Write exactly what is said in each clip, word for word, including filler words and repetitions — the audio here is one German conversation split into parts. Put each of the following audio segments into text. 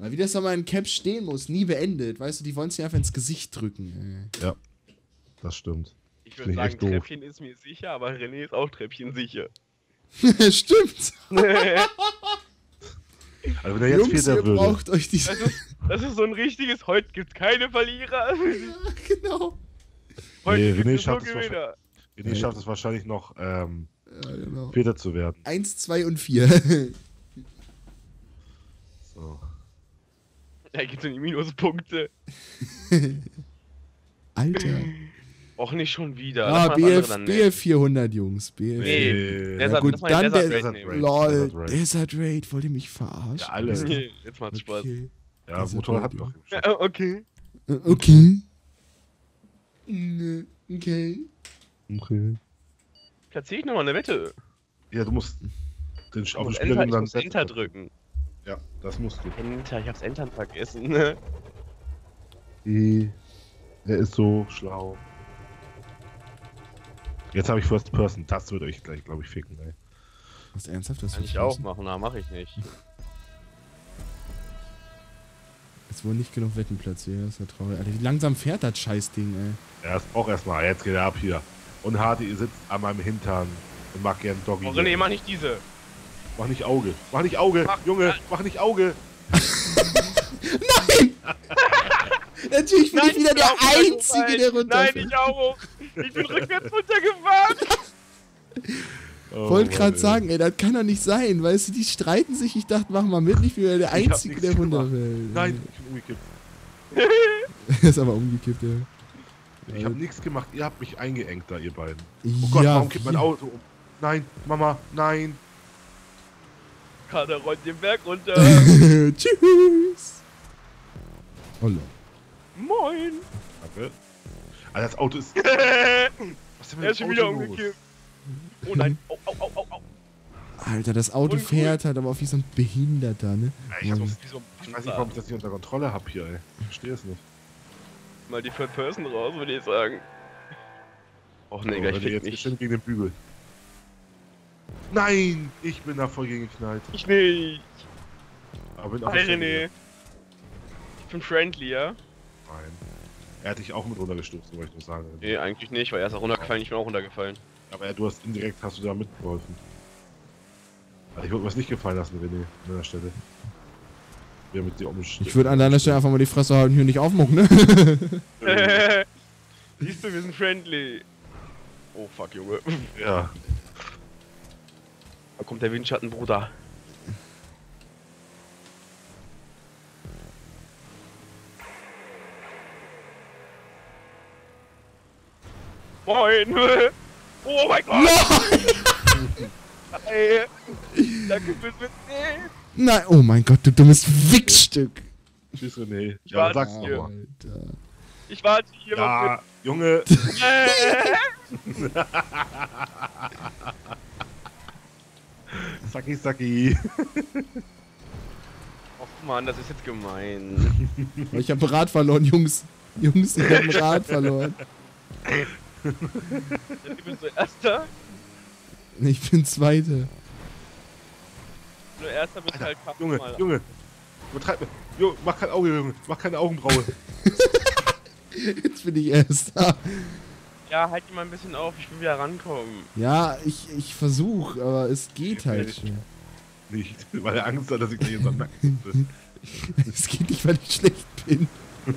Weil wie das nochmal in Caps stehen muss, nie beendet. Weißt du, die wollen es dir einfach ins Gesicht drücken. Ey. Ja, das stimmt. Ich würde sagen, Treppchen ist mir sicher, aber René ist auch Treppchen sicher. Stimmt. Also wenn er jetzt Jungs, Vierter ihr würde. braucht euch diese... Das ist, das ist so ein richtiges, heute gibt's keine Verlierer. Ja, genau. Heute Nee, gibt René es nur schafft es Gewinner. René schafft es wahrscheinlich noch, ähm, Ja, genau. Vierter zu werden. Eins, zwei und vier. So. Da gibt's die Minuspunkte. Alter. Och, nicht schon wieder. Ah, Lass mal das B andere F, dann B nehmen. F vierhundert, Jungs. B F. Nee, Nee. Desert, Na gut, lass mal dann den der- Desert Raid nehmen. Lol, Desert Raid. Desert Raid, wollt ihr mich verarschen? Ja, alle. Nee, jetzt macht's Spaß. Okay. Ja, Desert Motorrad Raid, hat noch. Ja, okay. Äh, Okay. Mm, Okay. Okay. Platziere ich nochmal eine Wette. Ja, du musst den Ich auf den muss Spieler Enter, nehmen, ich dann muss Enter drücken. Ja, das musst du. Enter, ich hab's Entern vergessen. Ne? E. Er ist so schlau. Jetzt habe ich First Person. Das wird euch gleich, glaube ich, ficken, ey. Was ernsthaft das Kann ich auch machen, aber mache ich nicht. Es wurden nicht genug Wetten platziert, das ist ja traurig. Alter, wie langsam fährt das Scheißding, ey. Ja, es braucht erstmal. Jetzt geht er ab hier. Und Hardy sitzt an meinem Hintern und mag gern Doggy. Oh, René, mach nicht diese. Mach nicht Auge. Mach nicht Auge. Mach- Junge, mach nicht Auge. Nein! Natürlich bin Nein, ich wieder bin der auch runtergefallen. Einzige, der Nein, runterfällt. ich auch. Ich bin rückwärts runtergefahren. Oh, Wollte Mann, gerade ey. sagen, ey, das kann doch nicht sein, weißt du, die streiten sich, ich dachte, mach mal mit, ich bin ja der Ich hab Einzige, nichts der gemacht. runterfällt. Nein, ich bin umgekippt. ist aber umgekippt, ey. Ich habe nichts gemacht. Ihr habt mich eingeengt da, ihr beiden. Oh Gott, ja, warum kippt mein wir- Auto um? Nein, Mama, nein. Kader rollt den Berg runter. Tschüss! Hallo. Moin. Danke. Alter, das Auto ist... Was Er ist denn mit ist dem schon wieder Auto los? umgekippt. Oh nein. Au, au, au, au, au. Alter, das Auto Uncool. fährt halt aber auch wie so ein Behinderter, ne? Ja, ich, hab, Mann. Wie so ein ich weiß nicht, warum ich das nicht unter Kontrolle habe hier, ey. Ich verstehe es nicht. Mal die Third Person raus, würde ich sagen. Och nee, So, gleich wenn ihr fick jetzt mich. bestimmt gegen den Bügel. Nein! Ich bin da voll gegen geknallt. Ich nicht. Aber bin auf Hi der Stelle René. wieder. Ich bin friendly, ja? Nein. Er hat dich auch mit runtergestürzt, wollte ich nur sagen. Nee, eigentlich nicht, weil er ist auch runtergefallen, ich bin auch runtergefallen. Aber ja, du hast indirekt, hast du da mitgeholfen. Also ich würde mir das nicht gefallen lassen, René, an deiner Stelle. Wer mit dir umsteht. Ich würde an deiner Stelle einfach mal die Fresse halten und hier nicht aufmucken, ne? Siehst du, wir sind friendly. Oh fuck, Junge. Ja. Da kommt der Windschatten, Bruder. Moin! Oh mein Gott! Ey. Danke fürs Mitnehmen! Nein, oh mein Gott, du dummes Wichsstück. Tschüss, René. Ich Ja, warte sag's hier. doch mal. Alter. Ich warte hier Ja, Junge. noch mit. Sacki, Sacki. Och man, das ist jetzt gemein. Ich hab ein Rad verloren, Jungs. Jungs, ich hab ein Rad verloren. Du bist so Erster. Ich bin Zweiter. Nur Erster bist halt Kampf Junge, mal. Junge. Übertreib mir. Jo, mach kein Auge, Junge. Mach keine Augenbraue. Jetzt bin ich Erster. Ja, halt die mal ein bisschen auf, ich will wieder rankommen. Ja, ich, ich versuch, aber es geht halt nicht. schwer. Nicht, weil er Angst hat, dass ich gleich in seinen Nacken sitze. Es geht nicht, weil ich schlecht bin.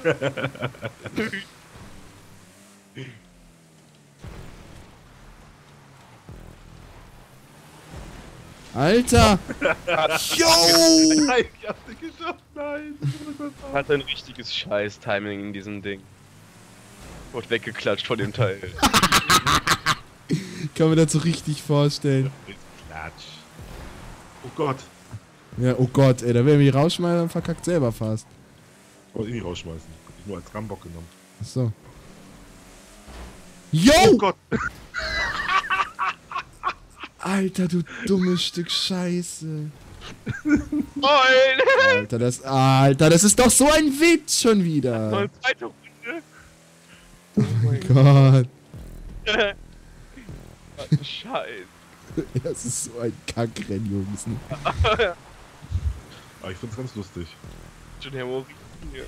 Alter! Yo! Nein, ich hab's nicht geschafft, nein. Hat ein richtiges Scheiß-Timing in diesem Ding. Wurde weggeklatscht von dem Teil. Kann mir das so richtig vorstellen. Klatsch. Oh Gott. Ja, oh Gott, ey, da will er mich rausschmeißen, dann verkackt selber fast. Ich wollte ihn nicht rausschmeißen. Hab ich nur als Rambock genommen. Achso. Yo! Oh Gott. Alter, du dummes Stück Scheiße. Moin! Alter, das. Alter, das ist doch so ein Witz schon Noch wieder. eine zweite Runde. Oh mein Gott. Was ein Scheiß. Das ist so ein Kackrennen, Jungs. Aber ich find's ganz lustig. Schon Hämorrhoiden hier.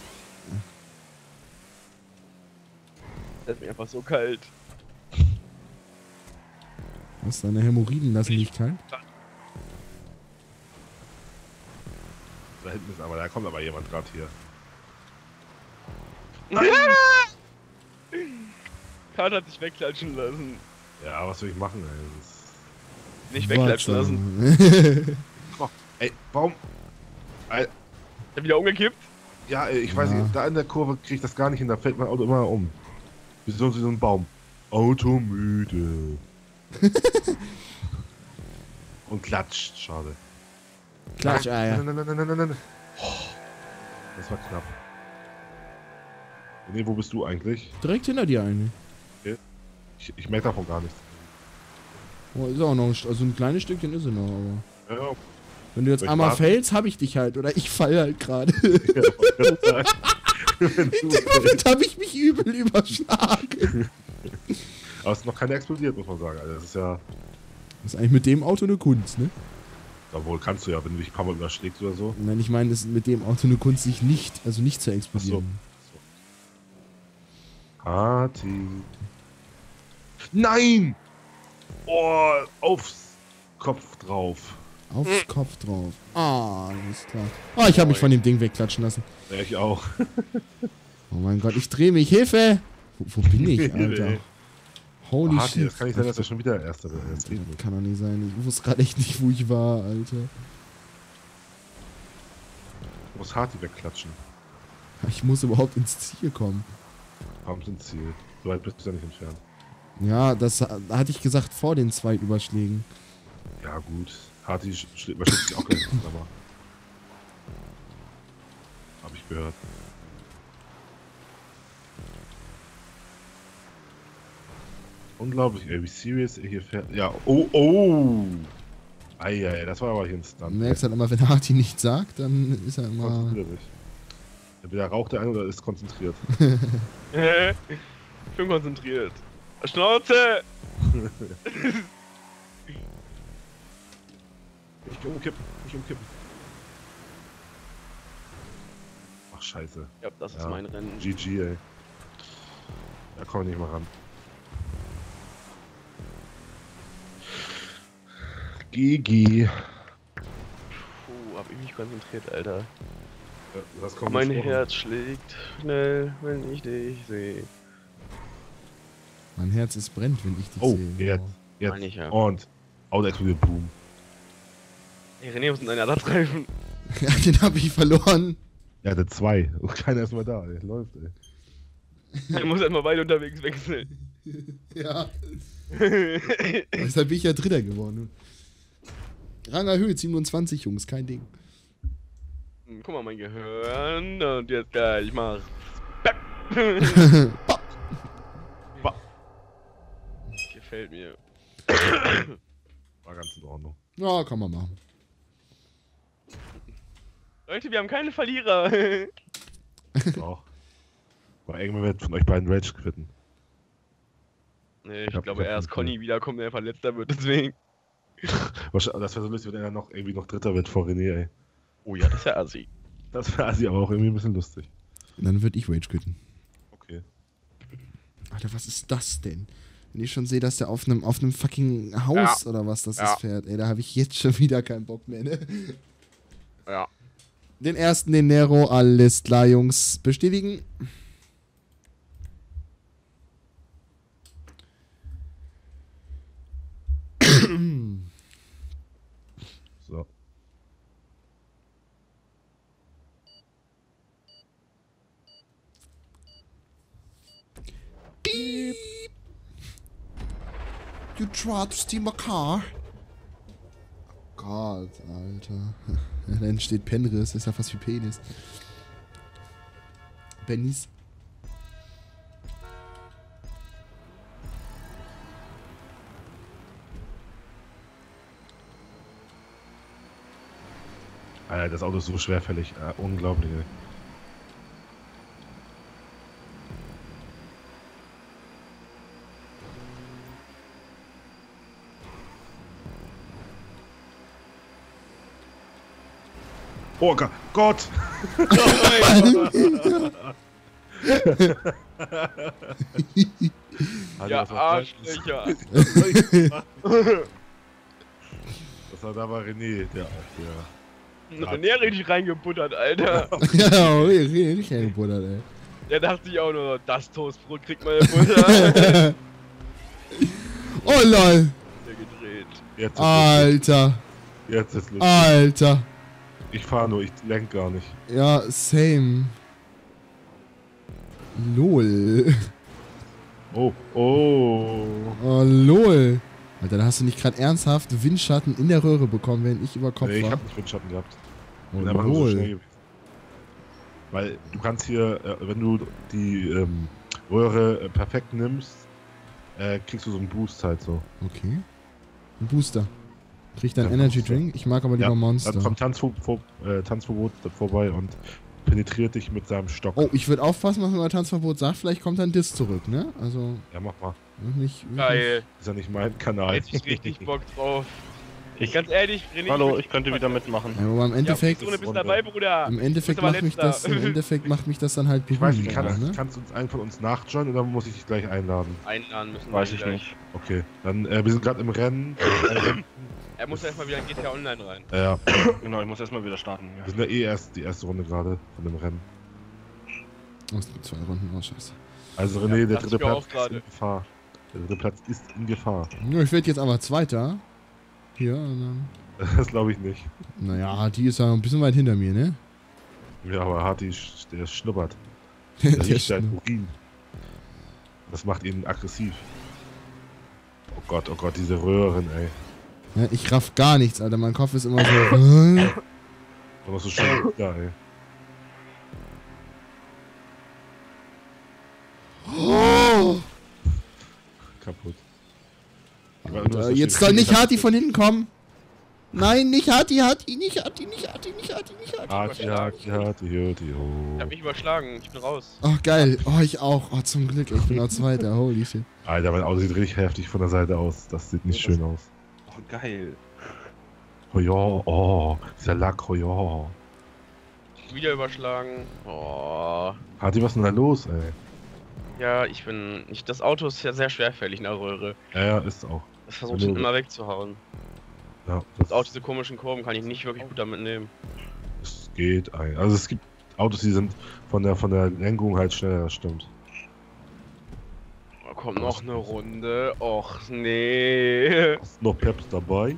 Das ist mir einfach so kalt. Was, deine Hämorrhoiden lassen dich kalt? Da hinten ist aber, da kommt aber jemand gerade hier. Karl hat sich wegklatschen lassen. Ja, was soll ich machen, ey? Das Nicht wegklatschen lassen. lassen. oh, ey, warum? Ey, Ist er wieder umgekippt? ja, ey, ich weiß Ja. nicht, da in der Kurve krieg ich das gar nicht hin, da fällt mein Auto immer um. Wie so, wie so ein Baum. Automüde. Und klatscht, schade. Klatsch, ah, ja. Nein, nein, nein, nein, nein, nein, nein. Oh, das war knapp. Nee, wo bist du eigentlich? Direkt hinter dir eigentlich. Ich, ich merke davon gar nichts. Oh, ist auch noch ein, St- also ein kleines Stückchen ist er noch, aber. Ja, Wenn du jetzt Soll ich einmal warten? fällst, hab ich dich halt. Oder ich fall halt gerade. ja. Wenn In du- dem Moment habe ich mich übel überschlagen. Aber es ist noch keine explodiert, muss man sagen. Also das ist ja. Das ist eigentlich mit dem Auto eine Kunst, ne? Obwohl kannst du ja, wenn du dich ein paar Mal überschlägst oder so. Nein, ich meine, es ist mit dem Auto eine Kunst, sich nicht, also nicht zu explodieren. Party. Nein! Oh, aufs Kopf drauf. Aufs Kopf drauf. Ah, alles klar. Ah, ich habe mich von dem Ding wegklatschen lassen. Ja, ich auch. Oh mein Gott, ich drehe mich. Hilfe! Wo, wo bin ich, Alter? Holy Party, shit. das kann nicht sein, dass er schon wieder der Erste wird. Das geht Das nicht. kann doch nicht sein. Ich wusste gerade echt nicht, wo ich war, Alter. Du musst Harty wegklatschen. Ich muss überhaupt ins Ziel kommen. Komm ins Ziel. So weit bist du ja nicht entfernt. Ja, das ha- hatte ich gesagt vor den zwei Überschlägen. Ja, gut. Harty sch- sch- überschlägt sich auch gleich, aber. Hab ich gehört. Unglaublich, ey, wie serious er hier fährt. Ja, oh, oh! Eieiei, das war aber hier ein Du Stunt. merkst halt immer, wenn Harti nichts sagt, dann ist er immer. Konzentrier dich. Entweder raucht der ein oder ist konzentriert. Ich bin konzentriert. Schnauze! Nicht umkippen, nicht umkippen. Ach, scheiße. Ja, das ist Ja. mein Rennen. G G, ey. Da komm ich nicht mal ran. G G. Puh, hab ich mich konzentriert, Alter. Ja, das kommt Mein gesprochen. Herz schlägt schnell, wenn ich dich sehe. Mein Herz ist brennt, wenn ich dich Oh, sehe. jetzt, jetzt. Meine ich ja. Und. Auto explodiert, boom. Hey, René, wo sind deine Ersatzreifen? Ja, den habe ich verloren. Er hatte zwei. Und keiner ist mehr da, ey. Läuft, ey. Ich muss einmal beide unterwegs wechseln. Ja. Deshalb bin ich ja Dritter geworden. Rang erhöht, siebenundzwanzig, Jungs, kein Ding. Guck mal, mein Gehirn. Und jetzt gleich mach. Ba. Gefällt mir. War ganz in Ordnung. Ja, kann man machen. Leute, wir haben keine Verlierer. Auch. Aber irgendwann wird von euch beiden Rage quitten. Nee, ich hab- glaube ich hab erst nicht Conny wiederkommt, der Verletzter wird, deswegen. Wahrscheinlich- Das wäre so lustig, wenn er noch irgendwie noch Dritter wird vor René, ey. Oh ja, das ist ja assi. Das wäre also aber auch irgendwie ein bisschen lustig. Und dann würde ich Rage quitten. Okay. Alter, was ist das denn? Wenn ich schon sehe, dass der auf einem auf einem fucking Haus oder was das Ja. ist fährt, ey, da habe ich jetzt schon wieder keinen Bock mehr, ne? Ja. Den ersten, den Nero, alles klar, Jungs. Bestätigen. So. Beep. You tried to steal my car. Gott, Alter. Ja, da entsteht Penris, ist ja fast wie Penis. Bennys. Alter, das Auto ist so schwerfällig. Äh, unglaublich, ey. Oh Gott! Gott. Ja, Arschlöcher. Das war da war René, der, der René richtig reingebuttert, Alter. Ja, richtig reingebuttert, ey. Der dachte sich auch nur, das Toastbrot kriegt meine Mutter. Oh lol. Der gedreht. Jetzt ist Alter. lustig. Jetzt ist lustig. Alter. Ich fahr nur, ich lenk gar nicht. Ja, same. Lol. Oh, oh. Oh, lol. Alter, da hast du nicht gerade ernsthaft Windschatten in der Röhre bekommen, wenn ich über Kopf Nee, ich war. hab nicht Windschatten gehabt. Oh, Bin einfach nur so lol. schnell gewesen. Weil du kannst hier, äh, wenn du die ähm, Röhre äh, perfekt nimmst, äh, kriegst du so einen Boost halt so. Okay. Ein Booster. Kriegt dann Ja, Energy Booster. Drink? Ich mag aber lieber Ja, Monster. Dann kommt Tanzver vor, äh, Tanzverbot vorbei und penetriert dich mit seinem Stock. Oh, ich würde aufpassen, was man bei Tanzverbot sagt. Vielleicht kommt dann Diss zurück, ne? Also, Ja, mach mal. nicht. Geil. Ist ja nicht mein Kanal. Jetzt hab ich richtig Bock drauf. Ich, Ganz ehrlich, René. hallo, ich könnte wieder mitmachen. Ja, aber im Endeffekt, Ja, du bist dabei, Bruder. im Endeffekt Du bist aber macht mich letzter. das, im Endeffekt macht mich das dann halt Ich weiß nicht, beruhigen, kannst, ne? kannst du uns einen von uns nachjoinen oder muss ich dich gleich einladen? Einladen müssen Weiß wir ich gleich. nicht. Okay, dann, äh, wir sind gerade im Rennen. Äh, Er muss erstmal wieder in G T A Online rein. ja, Genau, ich muss erstmal wieder starten. wir Ja. sind ja eh erst die erste Runde gerade von dem Rennen. Oh, es gibt zwei Runden, oh scheiße. Also René, Ja, der dachte dritte ich mir auch Platz ist gerade. in Gefahr. Der dritte Platz ist in Gefahr. Ja, ich werde jetzt aber Zweiter. Hier, und dann. Das glaube ich nicht. Naja, die ist ja ein bisschen weit hinter mir, ne? Ja, aber Harti, sch- der schnuppert. Der Der riecht dein Schnu- Urin. Das macht ihn aggressiv. Oh Gott, oh Gott, diese Röhren, ey. Ja, ich raff gar nichts, Alter. Mein Kopf ist immer so. äh? Und das ist schon ja, ey. Oh, Kaputt. Alter, jetzt soll nicht Harti von hinten kommen. Nein, nicht Harti, Harti, nicht Harti, nicht Harti, nicht Harti, nicht Harti. Harti, Harti, Harti, Harti, Ich ho. hab mich überschlagen, ich bin raus. Ach, geil. Oh, ich auch. Oh, zum Glück. Ich bin auch Zweiter. Holy shit. Alter, mein Auto sieht richtig heftig von der Seite aus. Das sieht nicht schön aus. Oh, geil. Oh ja, oh, dieser Lack, oh ja. Wieder überschlagen. Oh. Harti, was ist denn da los, ey? Ja, ich bin. Ich, das Auto ist ja sehr schwerfällig in der Röhre. Ja, ja, ist auch. Das versucht ihn immer wegzuhauen. Ja, Und auch diese komischen Kurven kann ich nicht wirklich gut damit nehmen. es geht ein. Also es gibt Autos, die sind von der von der Lenkung halt schneller, das stimmt. Da kommt noch eine Runde. Och nee. Ist noch Peps dabei?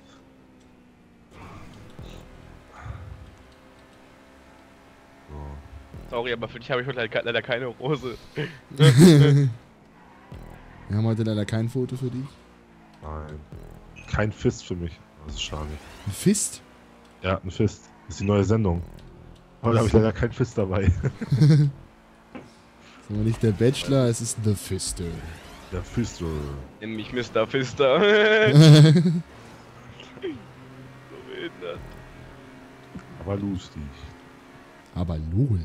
Sorry, aber für dich habe ich heute halt leider keine Rose. Wir haben heute leider kein Foto für dich. Nein. Kein Fist für mich. Das ist schade. Ein Fist? Ja, ein Fist. Das ist die neue Sendung. Heute habe ich leider kein Fist dabei. Das ist aber nicht der Bachelor, es ist The Fister. Der Fister. Nenn mich Mister Fister. So behindert. Aber lustig. Aber lol.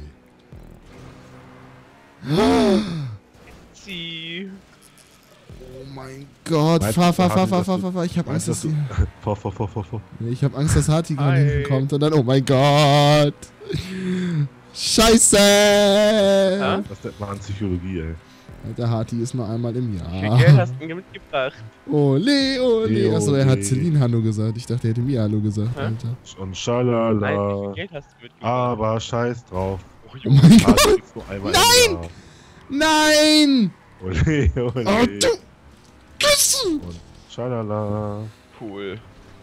Sie. Oh mein Gott. Meinst Fahr, du, fahr, fahr, Harti, fahr, dass fahr, du- fahr, fahr. Ich hab Angst, Meinst dass du, die... vor, vor, vor, vor, vor. Ich hab Angst, dass Harti von Hi. hinten kommt und dann... Oh mein Gott. Scheiße. Ja? Das nennt man an Psychologie, ey. Alter, Harti ist nur einmal im Wie viel Jahr. Geld hast du mir mitgebracht? Ole, ole. Achso, er hat Ole. Celine Hallo gesagt. Ich dachte, er hätte mir Hallo gesagt, Hä? Alter. Und Nein, wie schalala. viel Geld hast du mitgebracht? Aber scheiß drauf. Oh, Oh Junge. mein Ah, Gott. du kriegst nur einmal Nein! im Jahr. Nein! Ole, ole. Oh, du... Küsse! Und schalala. Cool.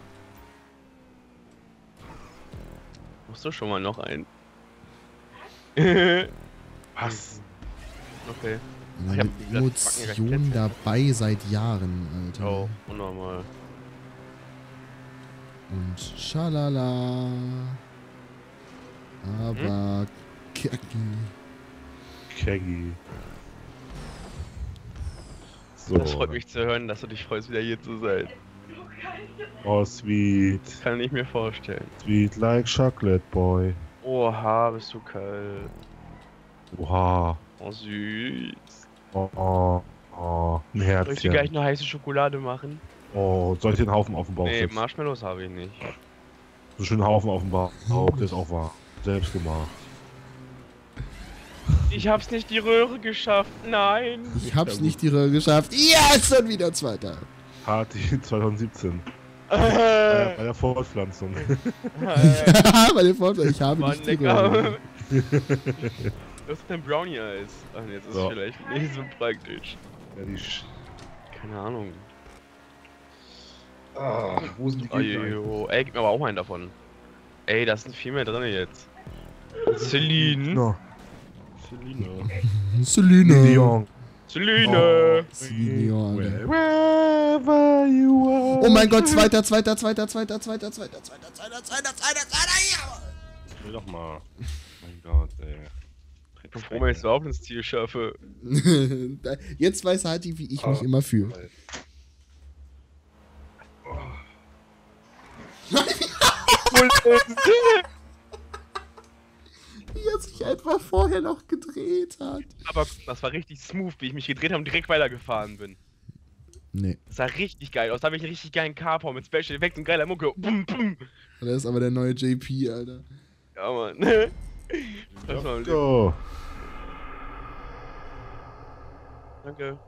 Machst du schon mal noch einen? Okay. Was? Eine Ich hab- das packen wir gleich Emotion Plätze. dabei seit Jahren, Alter. Oh, unnormal. Und schalala. Aber... Kacki. Keggy. So. Das freut mich zu hören, dass du dich freust, wieder hier zu sein. Oh, sweet. Kann ich mir vorstellen. Sweet like chocolate boy. Oha, bist du kalt. Oha. Oh, süß. Oh, oh, oh. Ein Soll ich dir gleich Herzchen. eine heiße Schokolade machen? Oh, soll ich den Haufen auf den Bauch Nee, setzen? Marshmallows habe ich nicht. So schön Haufen auf dem Bauch, der ist auch wahr. Selbst gemacht. Ich hab's nicht die Röhre geschafft, nein. Ich hab's nicht die Röhre geschafft. Ja, ist schon wieder Zweiter. Party zwanzig siebzehn. Bei, bei der Fortpflanzung. Ja, bei den Vorteil, ich habe Mann, nicht die lecker. Röhre. Das ist ein Brownie-Eis. Ach, jetzt ist es So. vielleicht nicht so praktisch. Ja, die Sch Keine Ahnung. ah, wo sind die Oh, jo. Ey, gib mir aber auch einen davon. Ey, da sind viel mehr drin jetzt. Celine. No. Celine. Selina. Leon. Celine. Celine, Alter. Wherever you are. Oh mein Gott, zweiter, zweiter, zweiter, zweiter, zweiter, zweiter, zweiter, zweiter, zweiter, zweiter, zweiter, ja! Will doch mal. Mein Gott, ey. Ich bin froh, wenn ich es überhaupt ins Ziel schaffe. Jetzt weiß Hati, wie ich mich immer fühle. Wie er sich einfach vorher noch gedreht hat. Aber das war richtig smooth, wie ich mich gedreht habe und direkt weitergefahren bin. Nee, Das sah richtig geil aus. Da habe ich einen richtig geilen Carpower mit Special Effects und geiler Mucke. Bum, bum. das ist aber der neue J P, Alter. Ja, Mann. Das war Go. Danke.